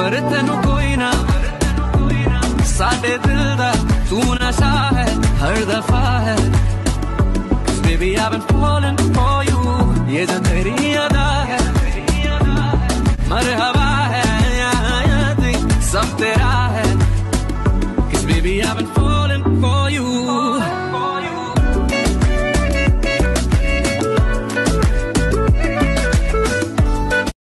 खबर तेनू कोई ना, साडे दिल दा तू नशा है हर दफा है। Baby I've been falling for you, ये जो तेरी अदा है, मरहबा